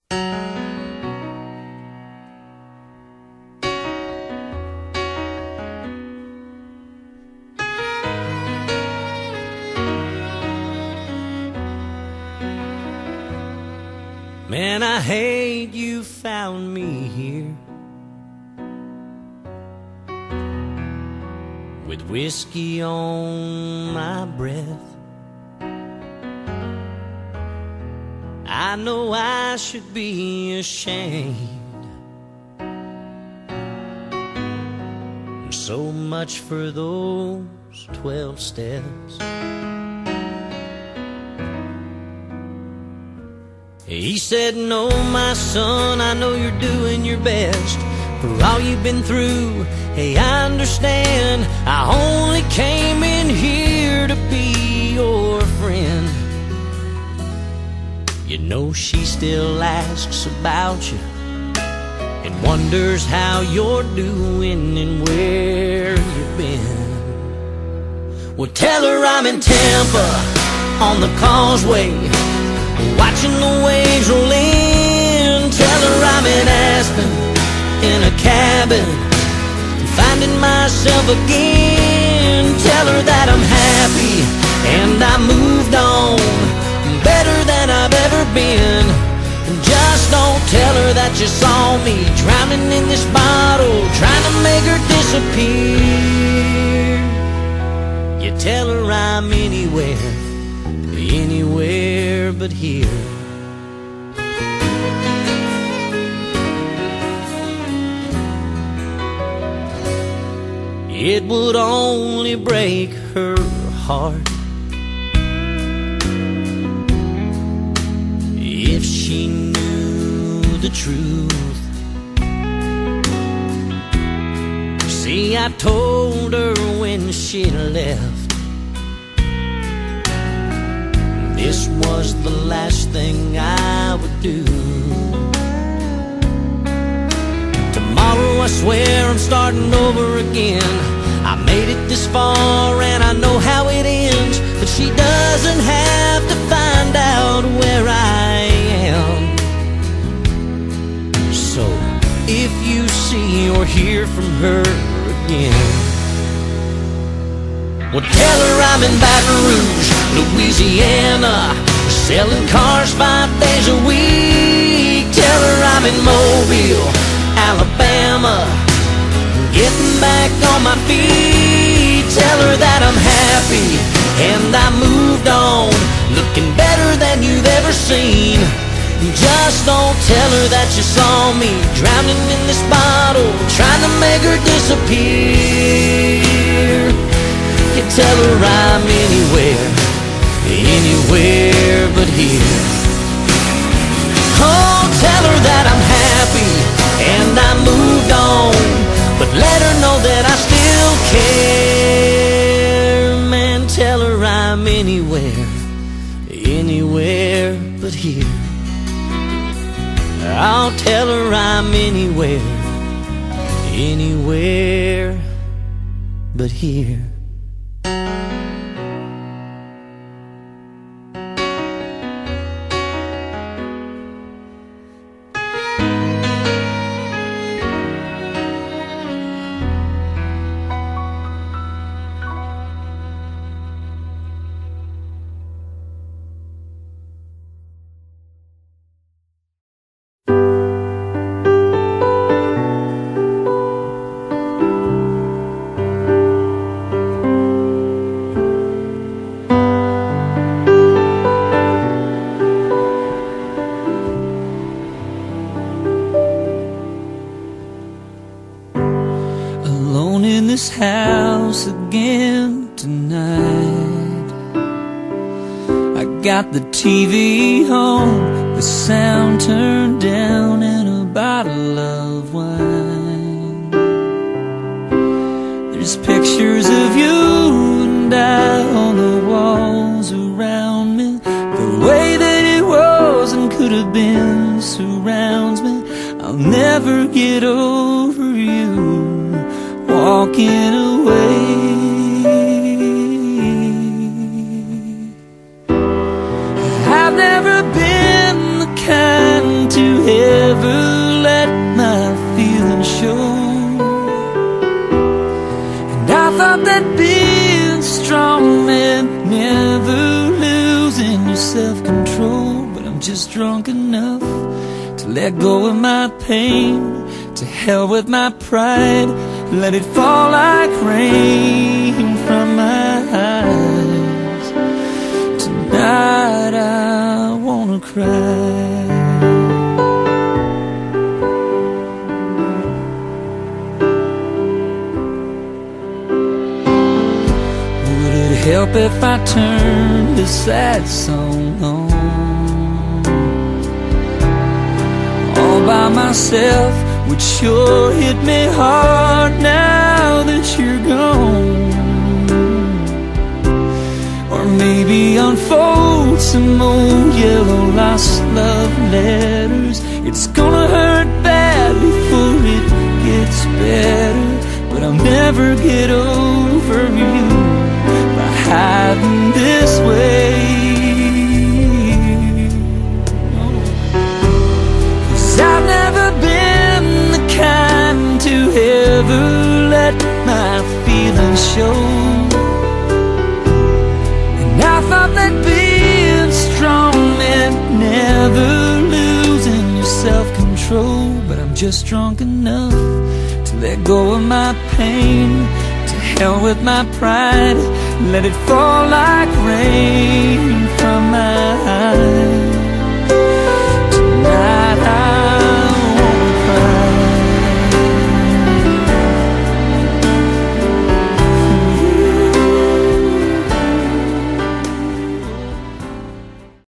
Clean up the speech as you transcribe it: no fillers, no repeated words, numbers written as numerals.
Man, I hate you found me here with whiskey on my breath. I know I should be ashamed. So much for those 12 steps. He said, no, my son, I know you're doing your best for all you've been through. Hey, I understand. I only came in here to be your friend. You know she still asks about you and wonders how you're doing and where you've been. Well, tell her I'm in Tampa on the causeway, watching the waves roll in. Tell her I'm in Aspen in a cabin, finding myself again. Tell her that I'm happy and I moved on, better than I've ever been. Just don't tell her that you saw me drowning in this bottle, trying to make her disappear. You tell her I'm anywhere, anywhere but here. It would only break her heart if she knew the truth. See, I told her when she left this was the last thing I would do. Tomorrow I swear I'm starting over again. I made it this far and I know how it ends, but she doesn't have to find out where I am. So if you see or hear from her again, well, tell her I'm in Baton Rouge, Louisiana, selling cars 5 days a week. Tell her I'm in Mobile, Alabama, getting back on my feet. Tell her that I'm happy and I moved on, looking better than you've ever seen. Just don't tell her that you saw me drowning in this bottle, trying to make her disappear. You tell her I'm anywhere, anywhere but here. Oh, tell her that I'm happy and I moved on, but let her know that I still care. Man, tell her I'm anywhere, anywhere but here. I'll tell her I'm anywhere, anywhere but here. This house again tonight. I got the TV on, the sound turned down, and a bottle of wine. There's pictures of you and I on the walls around me. The way that it was and could have been surrounds me. I'll never get over you walking away. I've never been the kind to just drunk enough to let go of my pain. To hell with my pride, let it fall like rain from my eyes. Tonight I wanna cry. Would it help if I turned this sad song on all by myself? Would sure hit me hard now that you're gone. Or maybe unfold some old yellow lost love letters. It's gonna hurt bad before it gets better, but I'll never get over you by hiding this way. 'Cause I've never been kind to ever let my feelings show, and I thought that being strong meant never losing your self-control. But I'm just drunk enough to let go of my pain. To hell with my pride, let it fall like rain from my eyes.